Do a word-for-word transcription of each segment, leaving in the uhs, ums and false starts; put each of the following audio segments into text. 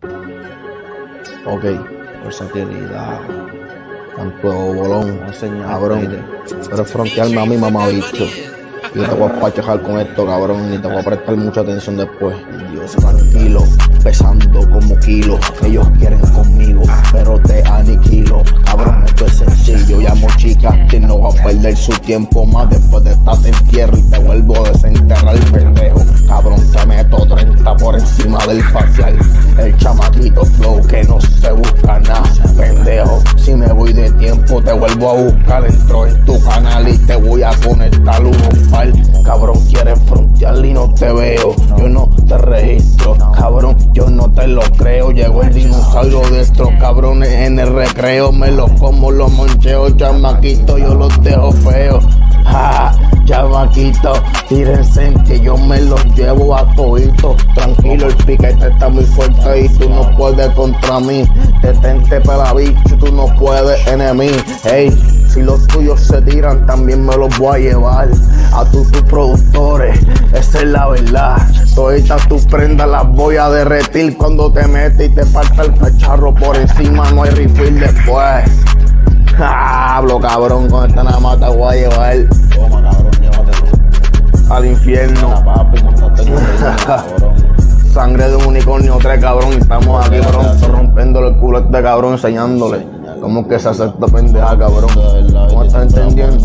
Ok, versatilidad, tanto bolón, cabrón. Pero frontearme a mi mamá, bicho. Yo te voy a pachejar con esto, cabrón, y te voy a prestar mucha atención después. Dios, tranquilo, pesando como kilos. Ellos quieren conmigo, pero te aniquilo. Cabrón, esto es sencillo. Llamo chicas que no va a perder su tiempo más. Después de estar en entierro y te vuelvo a desenterrar, pendejo. Cabrón, te meto treinta por encima del facial. El chamaquito flow que no se busca nada, pendejo. Si me voy de tiempo, te vuelvo a buscar. Entro en tu canal y te voy a conectar unos par. Cabrón, quieres frontear y no te veo. Yo no te registro, cabrón, yo no te lo creo. Llegó el dinosaurio de estos cabrones en el recreo. Me los como, los moncheo, chamaquito, yo los dejo feos. Ja, chamaquito, tírense que yo me los llevo a todito. Tranquilo, el piquete está muy fuerte y tú no puedes contra mí. Detente pela bicho, tú no puedes enemigo. Hey, si los tuyos se tiran, también me los voy a llevar a tus tus productores, esa es la verdad. Todas tus prendas las voy a derretir cuando te metes y te falta el cacharro por encima, no hay refill después. Hablo, cabrón, con esta nada más te voy a llevar. Toma, cabrón, llévatelo al infierno. La papi, montate con ella, cabrón. Sangre de un unicornio tres, cabrón, y estamos aquí pronto rompiéndole el culo a este cabrón, enseñándole cómo que se hace esta pendeja, cabrón. ¿Cómo estás entendiendo?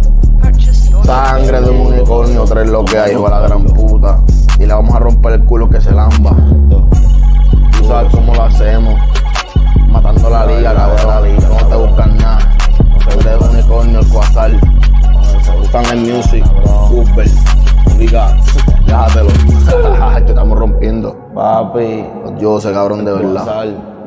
Sangre de un unicornio tres lo que hay, hijo de la gran puta. Y le vamos a romper el culo que se lamba. Tú sabes cómo lo hacemos. Matando la liga, cabrón, la liga. No te buscan nada. Sangre de unicornio, el cuasal. Buscan el music, Uber, Liga, déjatelo. Te estamos rompiendo. Papi, Yo sé, cabrón, de verdad. Cuasal.